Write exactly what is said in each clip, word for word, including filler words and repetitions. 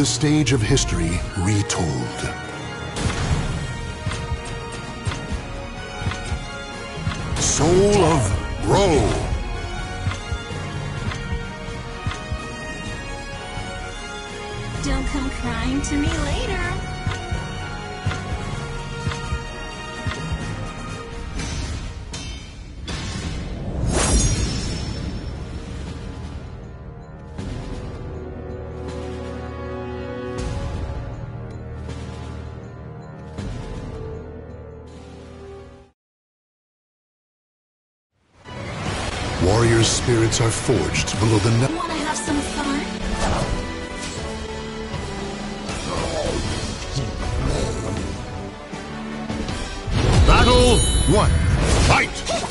the stage of history retold. Soul of Ro. Don't come crying to me later. Warriors' spirits are forged below the net. Wanna have some fun? Battle one. Fight!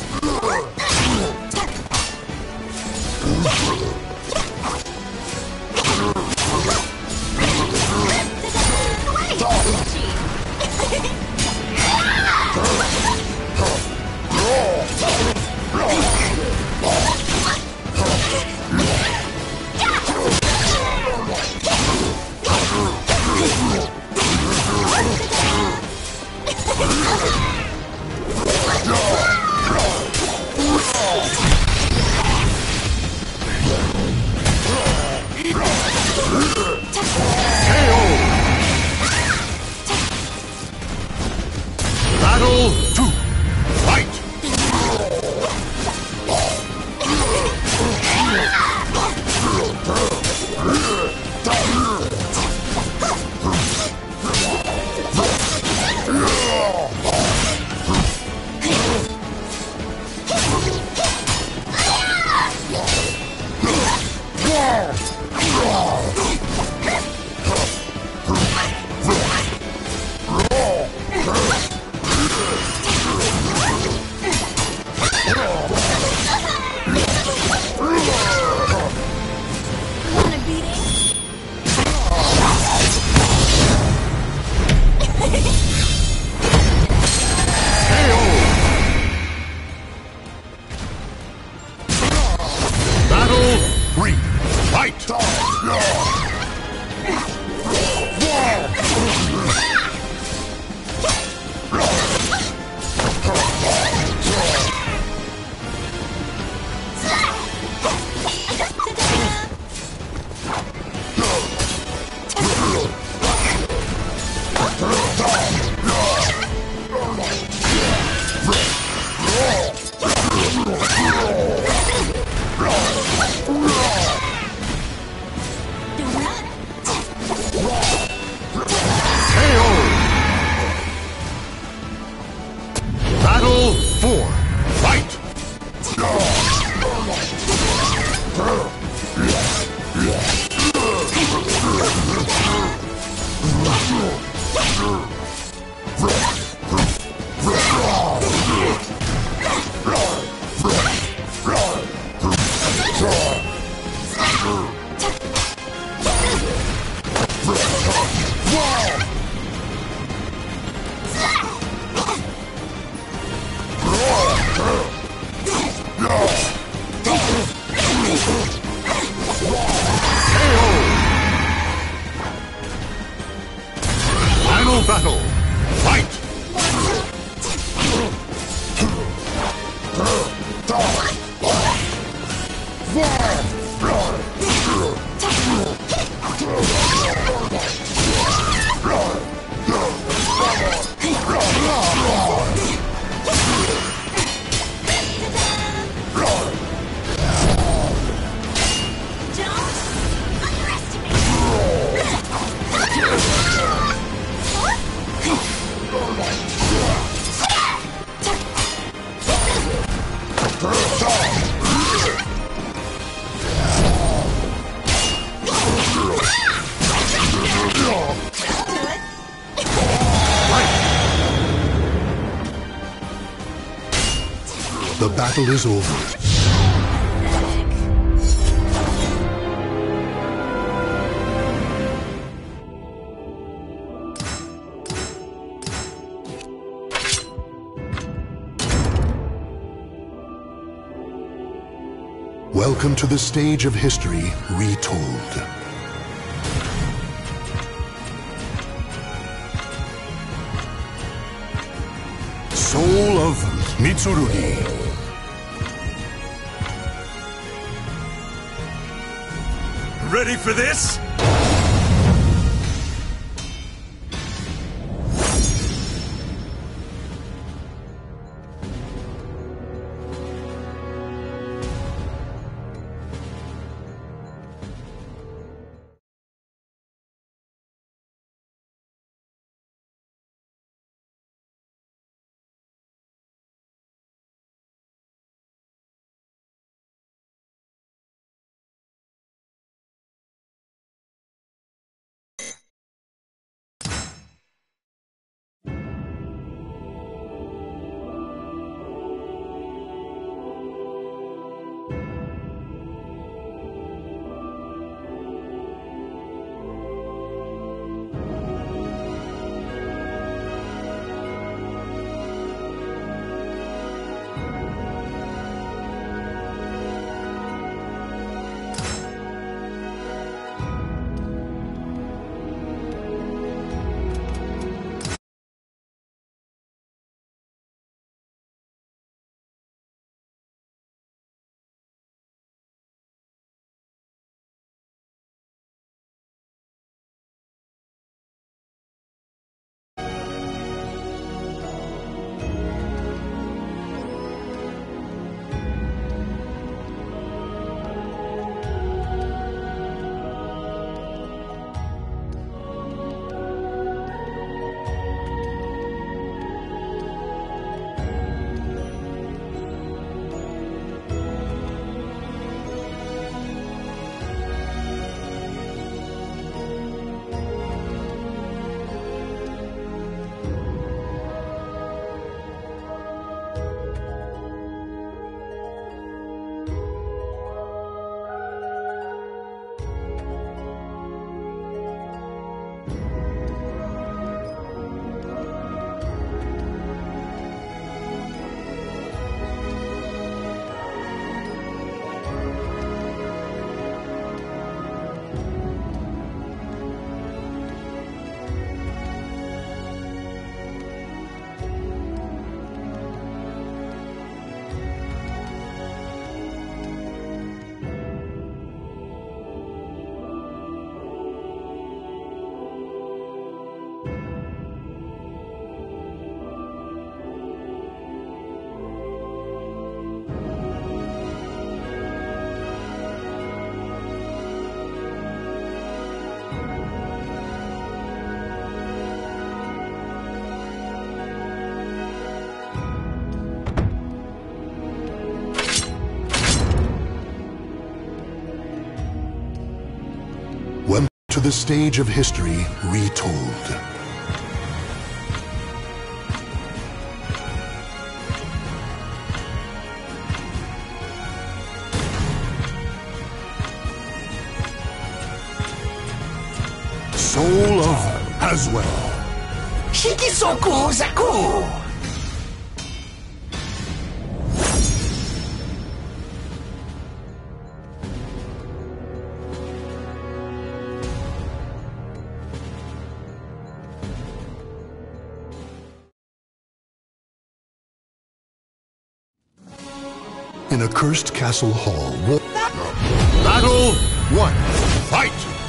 Battle two. Fight! Wanna beat it? Battle three. Fight! Battle four. Fight! Final battle. Fight! The battle is over. Welcome to the stage of history retold. Soul of Mitsurugi. Ready for this? To the stage of history retold. Soul of Haswell. Shikisoku Zaku! In a cursed castle hall. Battle one. Fight!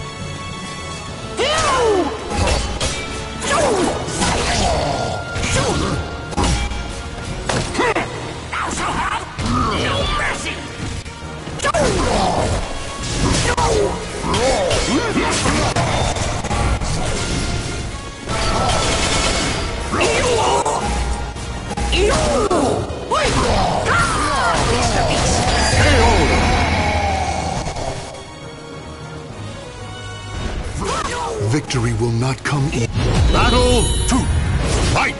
Thou shalt have no mercy! Victory will not come easy. Battle two. Fight!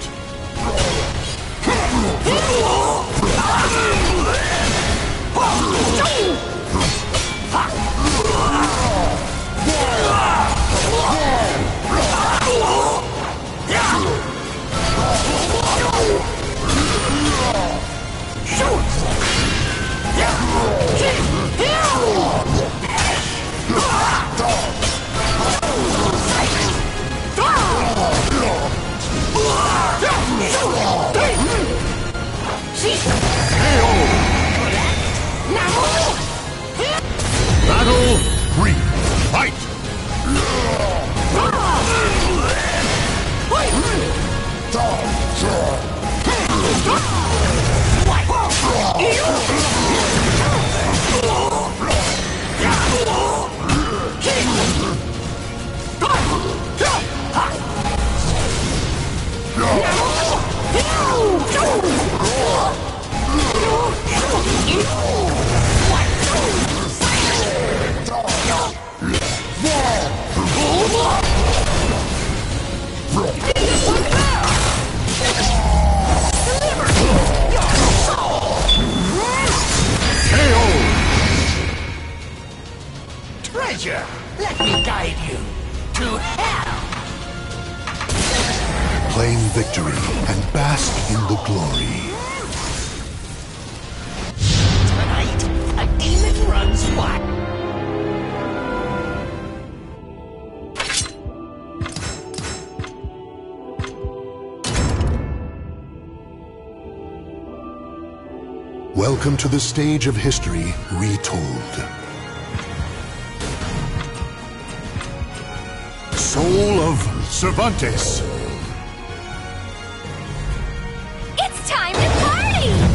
Shoot! Claim victory and bask in the glory. Tonight, a demon runs wild. Welcome to the stage of history retold. Soul of Cervantes. It's time to party!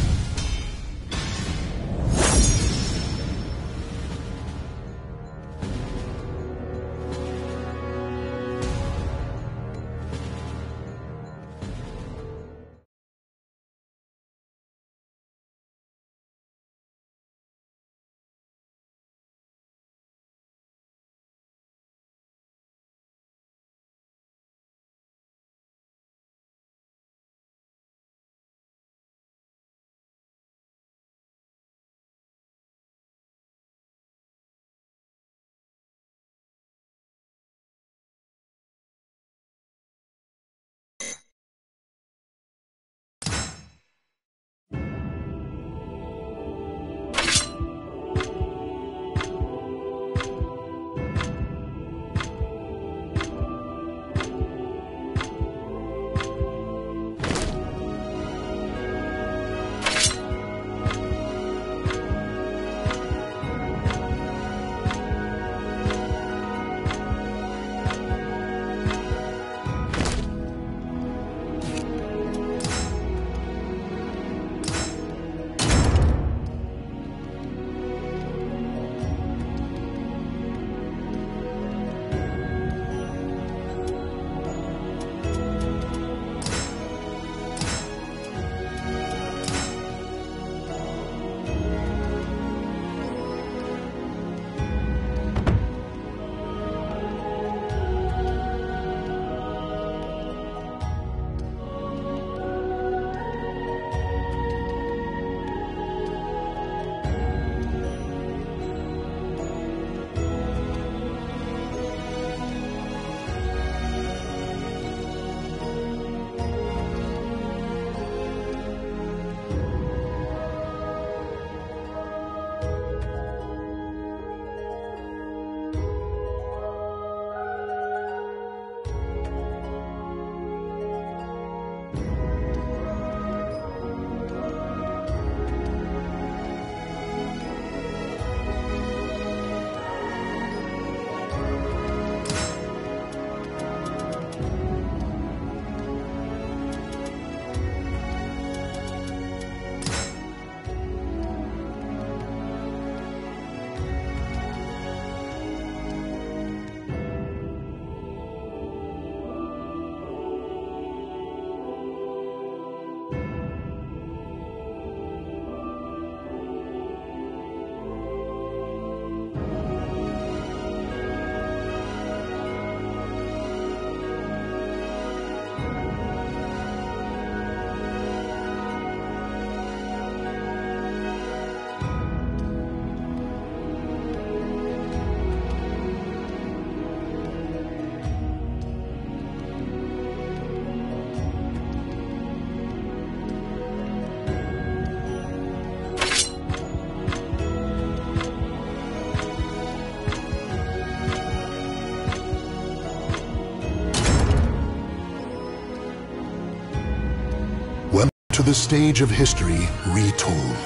To the stage of history retold.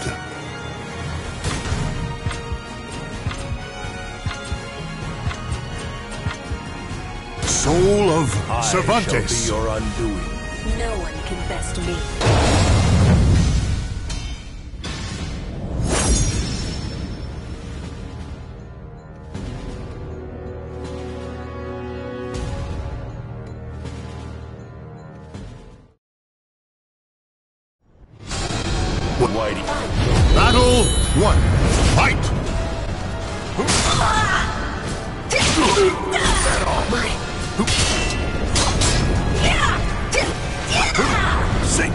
Soul of Cervantes. I shall be your undoing. No one can best me. Whitey. Battle one. Fight! Sing.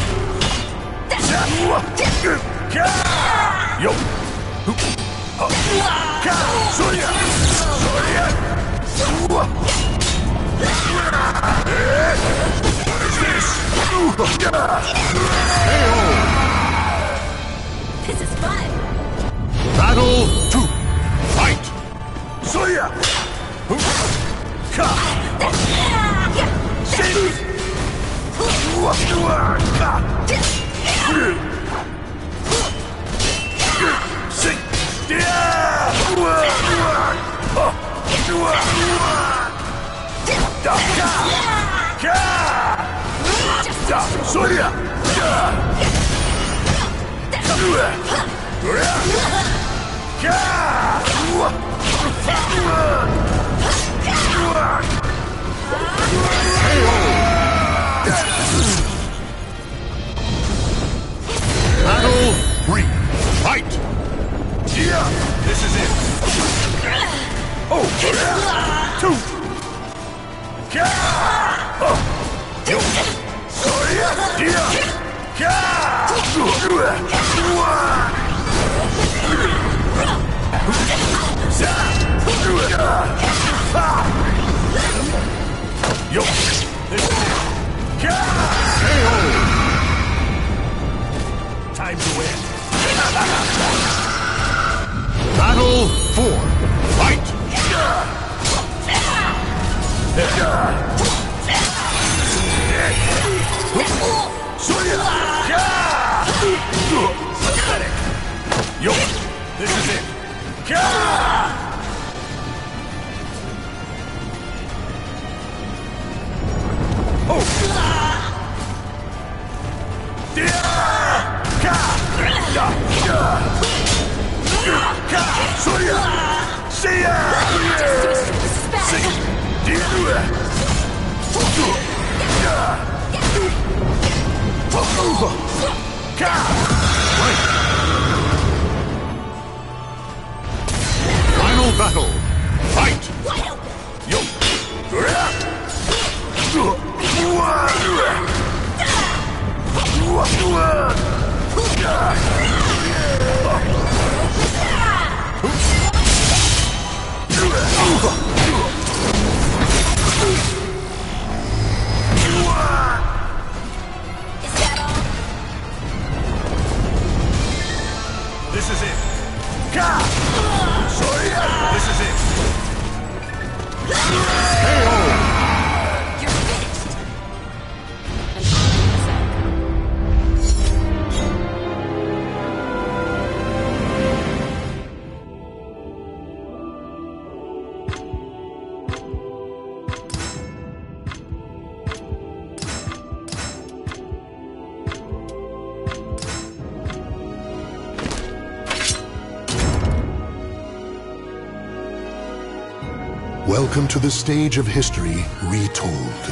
Yo. This is fun. Battle two. Fight. Soya! Ka! Sing! Sing! Soya! Battle three. Fight. Yeah, this is it. Oh, two. Oh. Yo. Soya. Yeah. Yo, this is it. Time to win. Battle four. Fight. Pathetic. Yo, this is it. Oh. Soya! See ya! See Final battle. Fight. Yo! This is it. Sorry, this is it. You're finished. Welcome to the stage of history retold.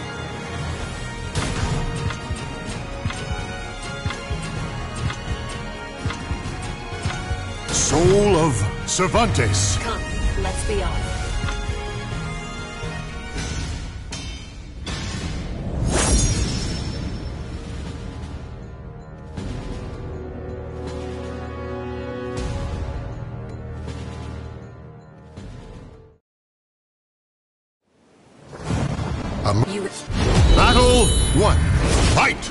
Soul of Cervantes. Come, let's be off. You... Battle one. Fight.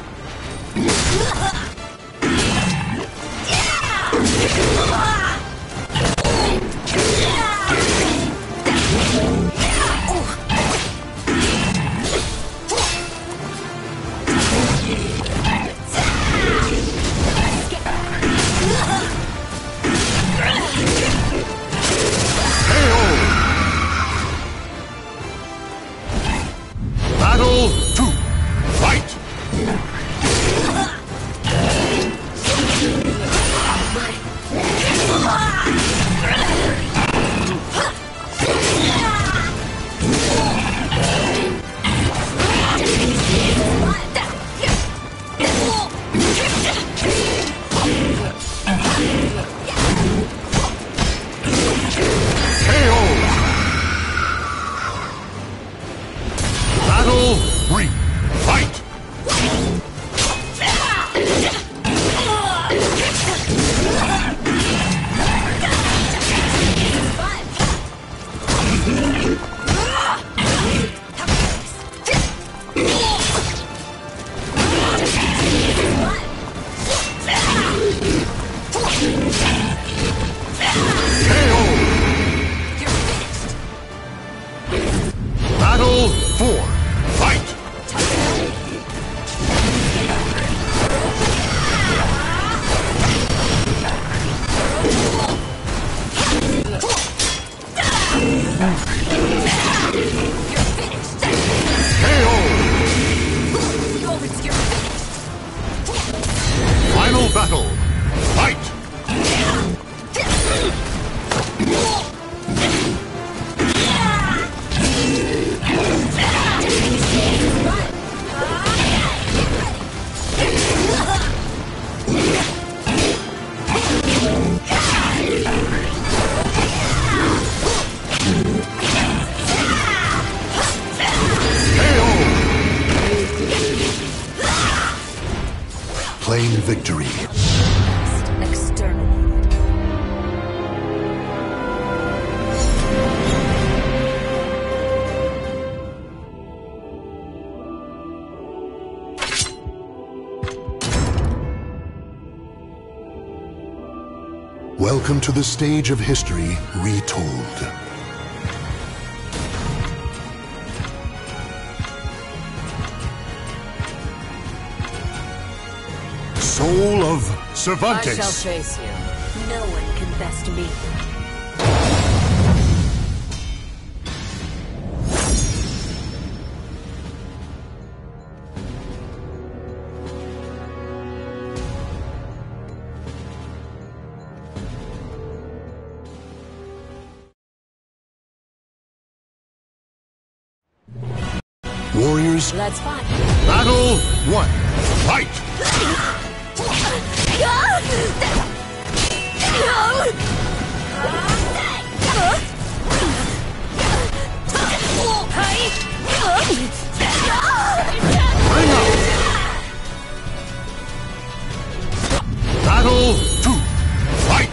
Battle two. Fight. Claim victory. Exterminated. Welcome to the stage of history retold. Soul of Cervantes. I shall face you. No one can best me. Warriors, Let's fight. battle one. Fight! Bring out! Battle two. Fight!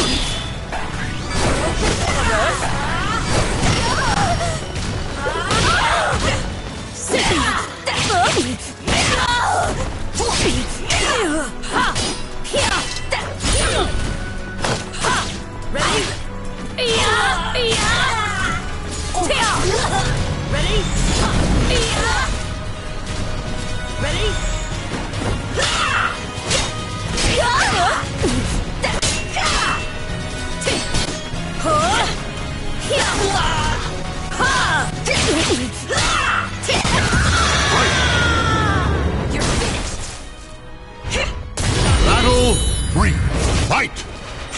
Battle three. Fight!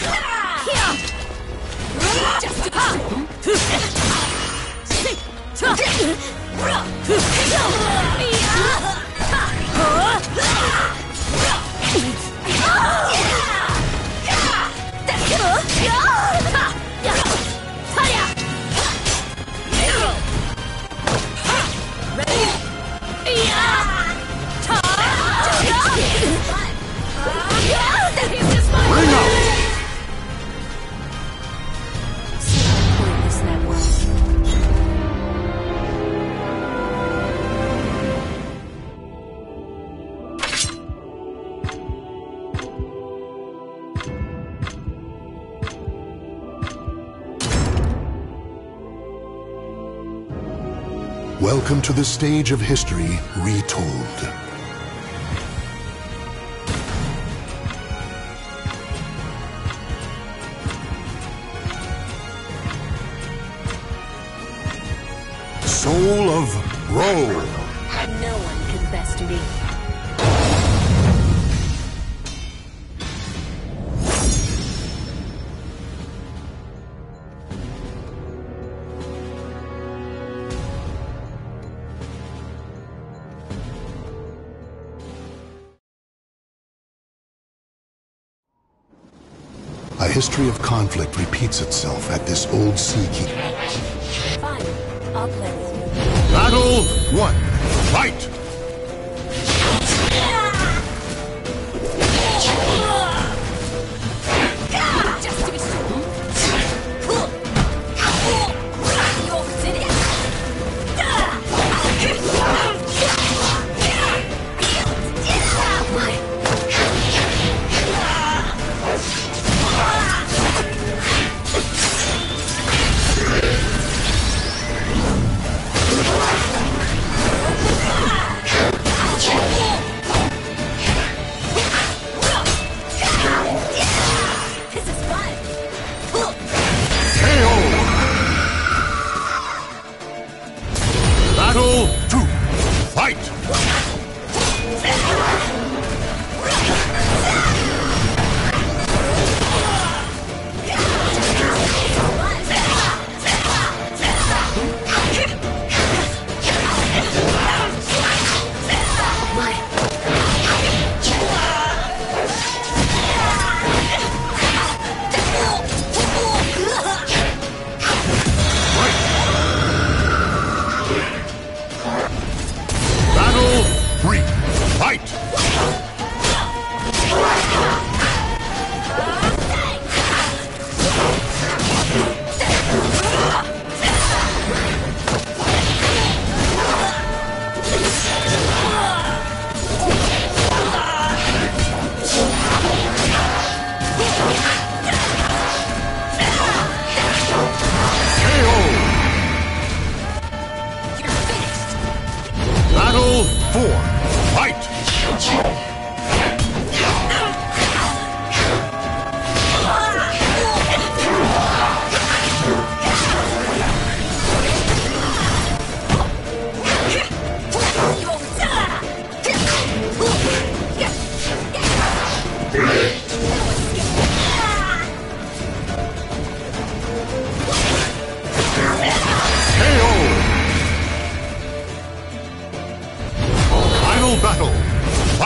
Bring out! Pointless that was. Welcome to the stage of history retold. Soul of Rome. No one can best me. A history of conflict repeats itself at this old sea keep. Fine. I'll play with you. Battle one. Fight! Just to be sure.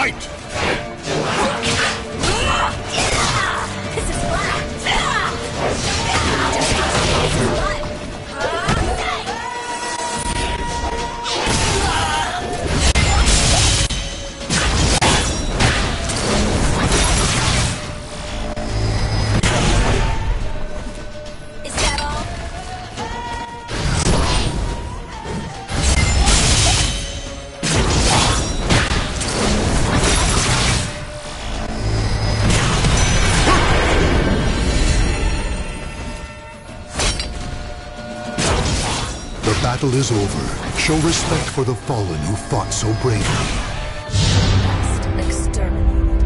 fight! This is fun! Is that all? The battle is over. Show respect for the fallen who fought so bravely. Best exterminate.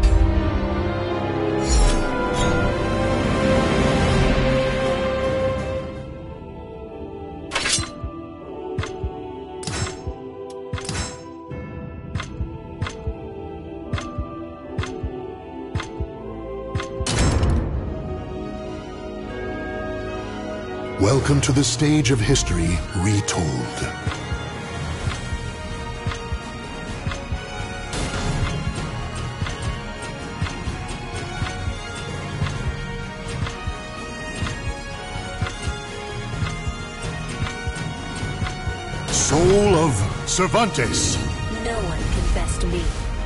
Welcome to the stage of history retold. Soul of Cervantes. No one can best me.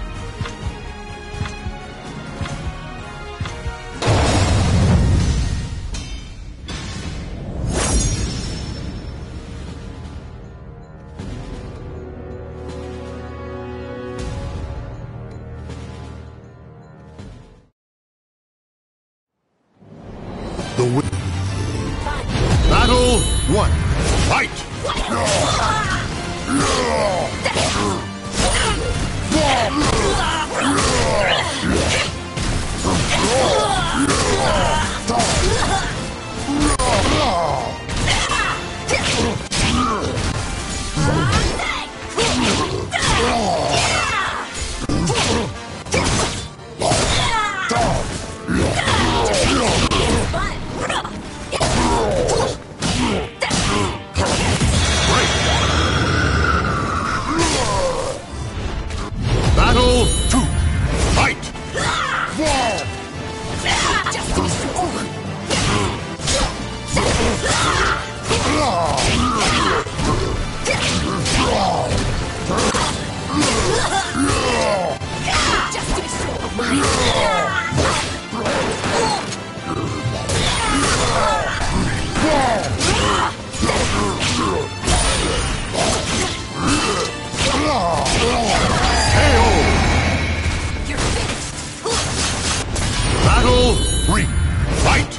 The win. Battle one. Fight! Battle two. Fight! Battle three. Fight!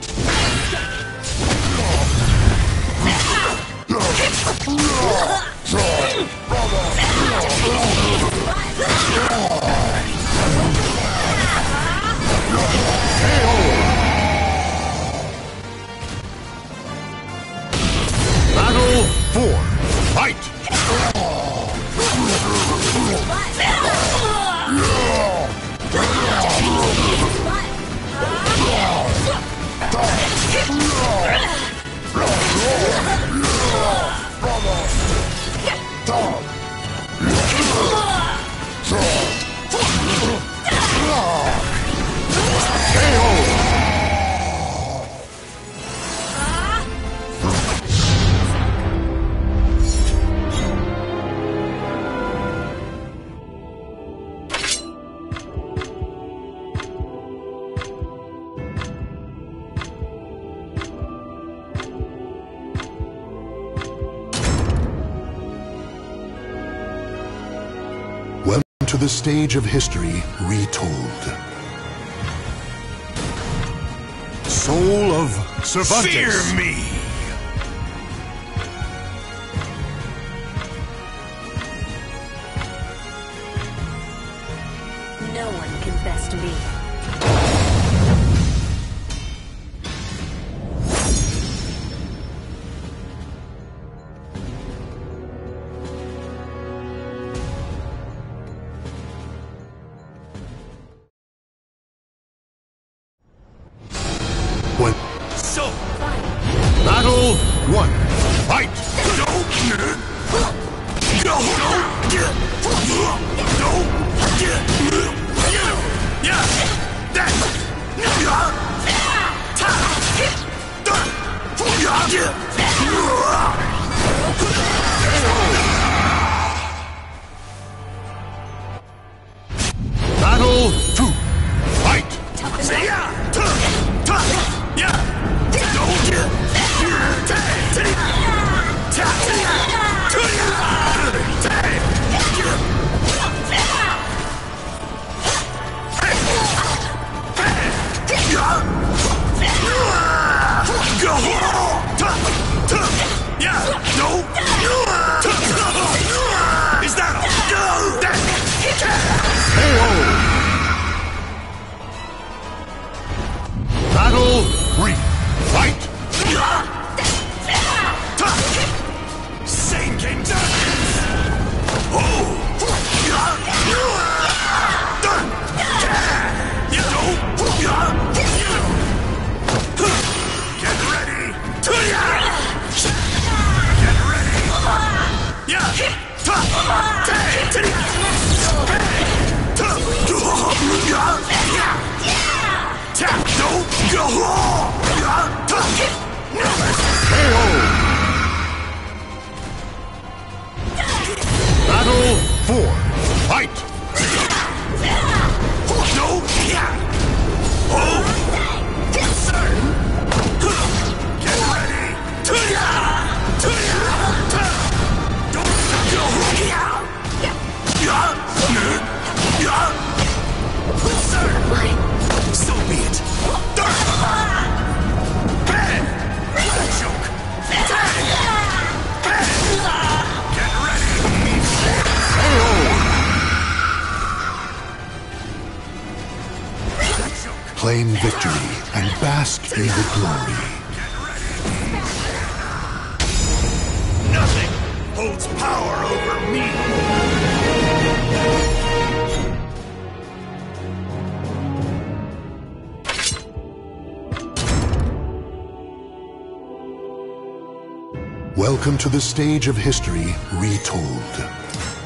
Battle four. Fight! To the stage of history retold. Soul of Cervantes. Fear me! No one can best me. When So, battle one. Fight! no, no, no, no. Battle two. Fight! Is that all? Battle three. Fight! Same game done! Oh! Get ready! Get ready! Battle four. Fight! No! Oh! Sir! Get ready! So be it! Joke! Get ready! Claim victory and bask in the glory. Nothing holds power over me! Welcome to the stage of history retold.